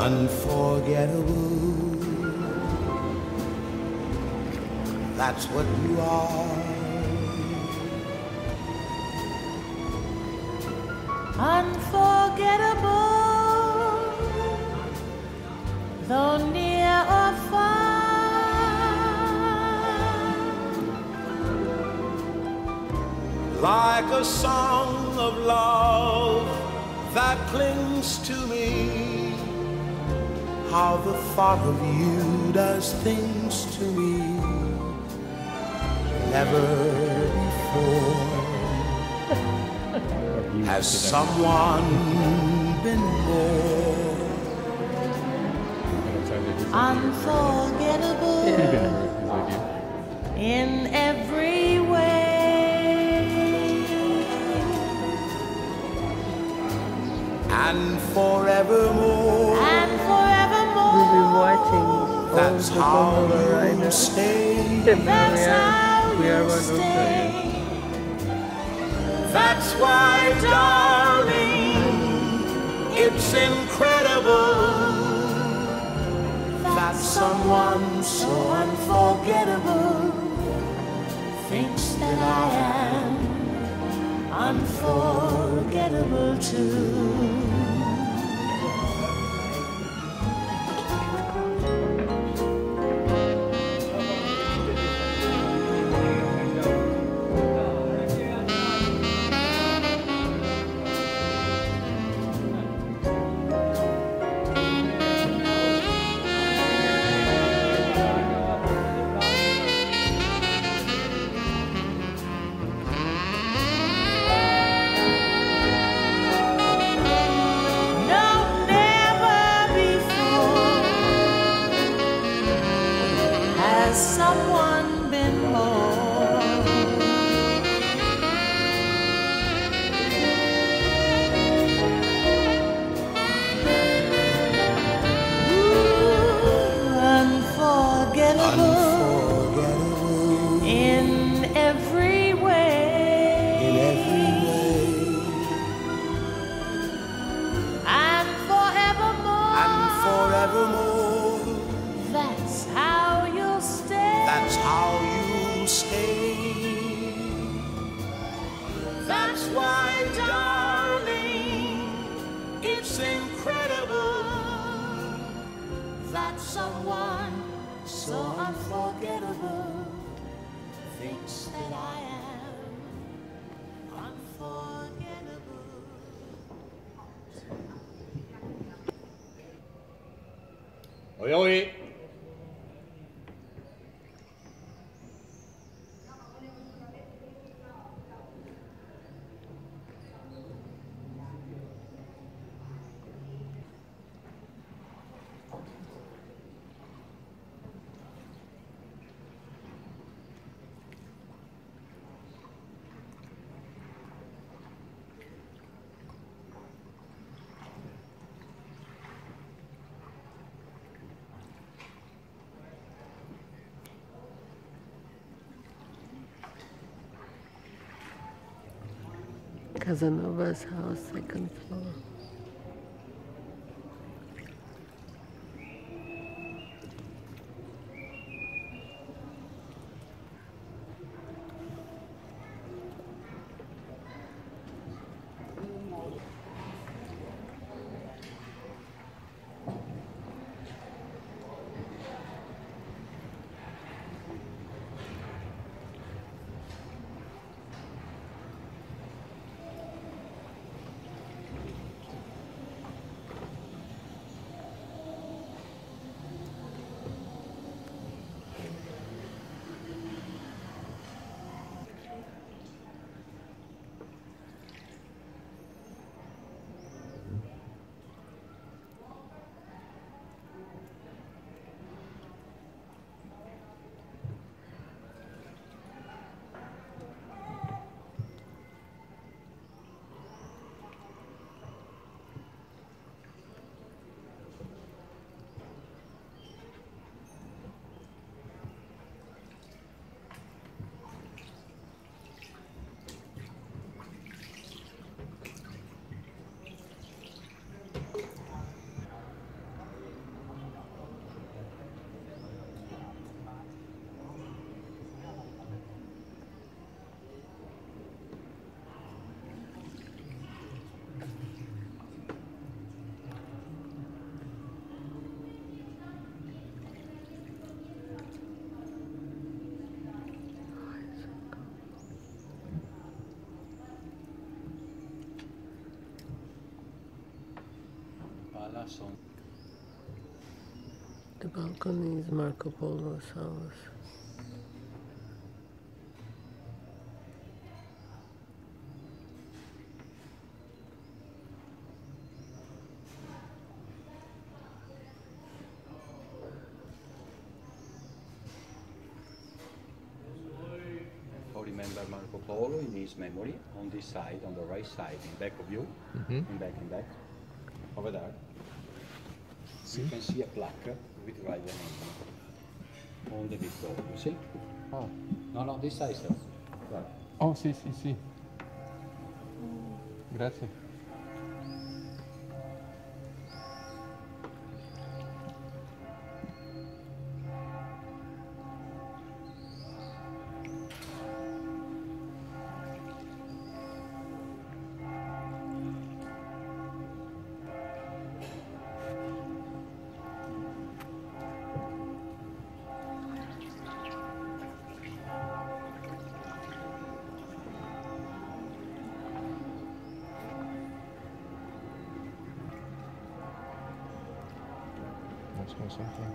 unforgettable. That's what you are. Unforgettable, though near or far. Like a song of love that clings to me. How the thought of you does things to me never before. Has someone been more unforgettable in every way, and forevermore? and forevermore. We'll be watching all That's the how gondola you riders. stay. That's how We are you one of them. stay. That's why, darling, it's incredible that someone so unforgettable Thinks that I am unforgettable too. Someone been more unforgettable in every way, and forevermore. That's how you'll stay. That's how you stay. That's why, darling, it's incredible That someone so unforgettable thinks that I am unforgettable. Oi, oi. Casanova's house, second floor. The balcony is Marco Polo's house. Remember Marco Polo in his memory on this side, on the right side, in back of you, in back, over there. You can see a plaque with right name on the big door. You see? Oh. No, this side, sir. Right. Oh, sì, sì, sì. Grazie. Or something.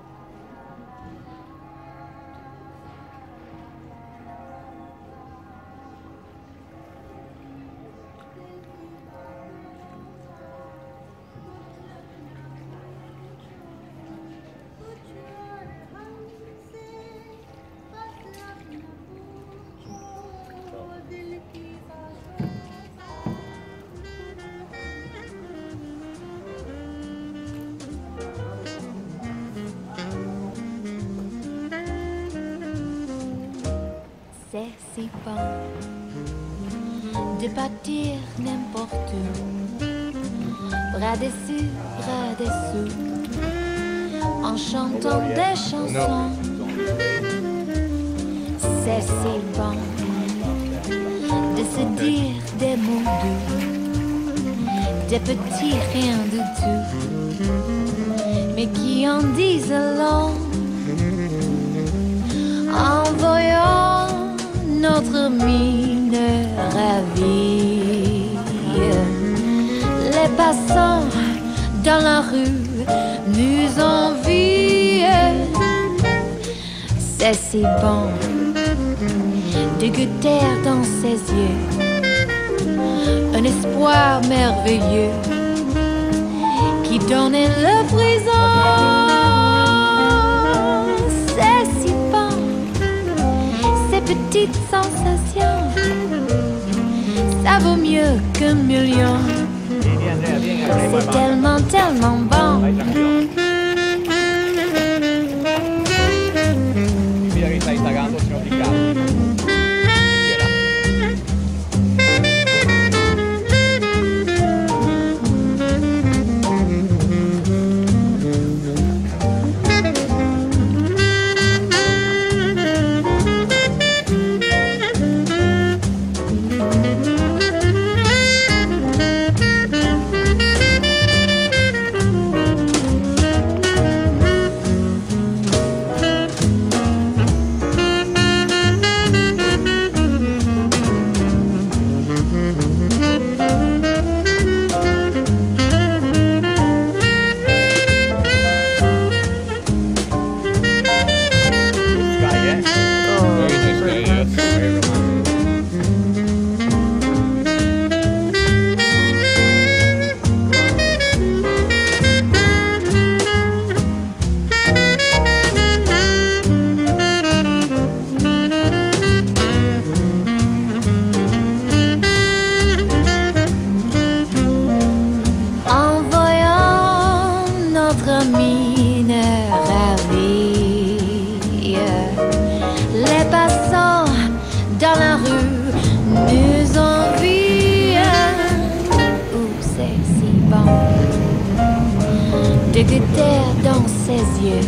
C'est si bon de partir n'importe où, bras dessus, bras dessous, en chantant des chansons. C'est si bon de se dire des mots doux, des petits riens du tout, mais qui en disent long. En voyant notre mine ravie, les passants dans la rue nous envient. C'est si bon de goûter dans ses yeux un espoir merveilleux qui donne le frisson. Petite sensation, ça vaut mieux qu'un million. C'est tellement, tellement bon. Mira che stai tagando, signor Riccardo. Les passants dans la rue nous envient. C'est si bon de goûter dans ses yeux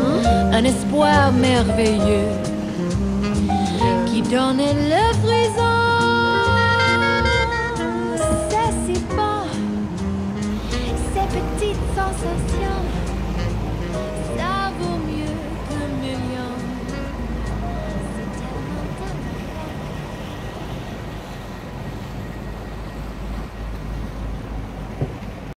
un espoir merveilleux qui donne le frisson.